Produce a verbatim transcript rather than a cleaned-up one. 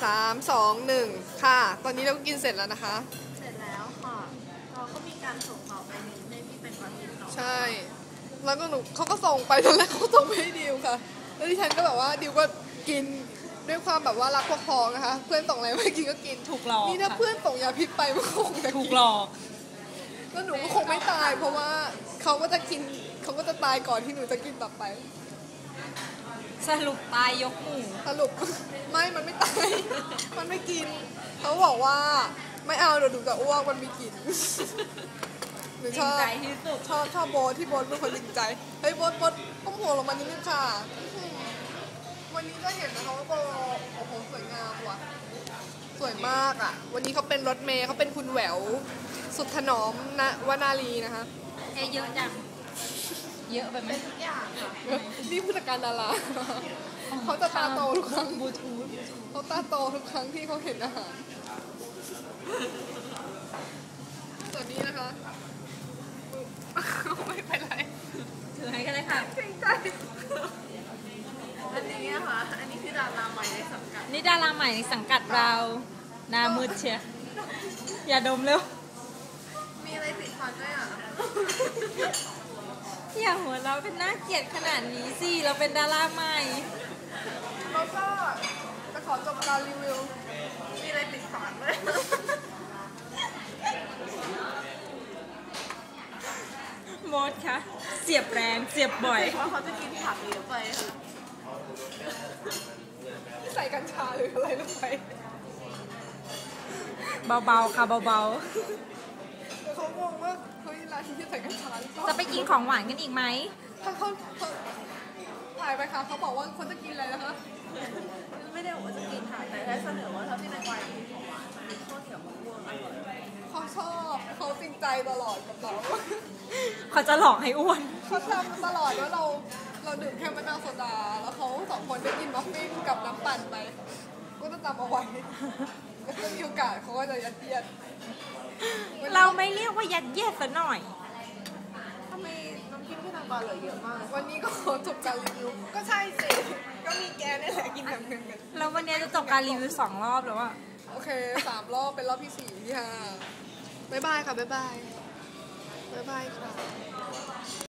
สามสองหนึ่งค่ะตอนนี้เราก็กินเสร็จแล้วนะคะเสร็จแล้วค่ะเราก็มีการส่งต่อไปนี้ให้พี่เป็นคนกินต่อใช่แล้วก็หนูเขาก็ส่งไปตอนแรกเขาส่งไปให้ดิวค่ะแล้วดิฉันก็แบบว่าดิวก็กินด้วยความแบบว่ารักพวกพ้องนะคะเพื่อนส่งอะไรมากินก็กินถูกหลอกนี่ถ้าเพื่อนส่งยาพิษไปมันคงจะถูกหลอกแล้วหนูก็คงไม่ตายเพราะว่าเขาก็จะกินเขาก็จะตายก่อนที่หนูจะกินต่อไปสรุปตายยกหมู่สรุปไม่มันไม่ตายมันไม่กินเขาบอกว่าไม่เอาเดี๋ยวหนูจะอ้วกมันมีกลิ่นหนูชอบชอบชอบโบที่โบเป็นคนจริงใจเฮ้ยโบโบก้มหัวลงมานิดนึงค่ะวันนี้ก็เห็นนะคะว่าโบโอ้โหสวยงามว่ะสวยมากอ่ะวันนี้เขาเป็นรถเมย์เขาเป็นคุณแหววสุดถนอมณวนารีนะคะเอเยอะจังเยอะไปไหมทุกอย่างค่ะนี่ผู้จัดการดาราเขาจะตาโตทุกครั้งบลูทูธเขาตาโตทุกครั้งที่เขาเห็นอาหารส่วนนี้นะคะไม่เป็นไรถือให้กันเลยค่ะเกรงใจอันนี้นะคะอันนี้คือดาราใหม่ในสังกัดนี่ดาราใหม่ในสังกัดเราหน้ามืดเชียอย่าดมเร็วมีอะไรติดฟันด้วยอ่ะอย่าหัวเราเป็นน่าเกลียดขนาดนี้สิเราเป็นดาราใหม่แล้วก็จะขอจบการรีวิวมีอะไรติดฟันด้วยโมดคะเสียบแรงเสียบบ่อยเพราะเขาจะกินผักเยอะไปค่ะใส่กัญชาหรืออะไรลงไปเบาๆค่ะเบาๆเขางงว่าเฮ้ยร้านที่ใส่กัญชาจะไปกินของหวานกันอีกไหมถ้าเขาถ่ายไปค่ะเขาบอกว่าคนจะกินอะไรนะคะไม่ได้บอกว่าจะกินค่ะแต่แค่เสนอว่าถ้าพี่นายกวายกินของหวานมาข้าวเหนียวมะม่วงอร่อยเขาชอบเขาจริงใจตลอดกับเราเขาจะหลอกให้อ้วนเขาจำตลอดว่าเราเราดื่มแค่มะนาวโซดาแล้วเขาสองคนได้กินมัฟฟินกับน้ำปั่นไปก็จะจำเอาไว้แล้วก็มีโอกาสเขาก็จะยัดเยียดเราไม่เรียกว่ายัดเยียดซะหน่อยทำไมน้ำพริกพี่นางกวายเหลือเยอะมากวันนี้ก็ขอจบการรีวิวก็ใช่สิก็มีแกนี่แหละกินแบบนึงกันแล้ววันนี้จะจบการรีวิวสองรอบแล้วอะโอเคสามรอบเป็นรอบที่สี่ที่ห้าบ๊ายบายค่ะบ๊ายบายบ๊ายบายค่ะ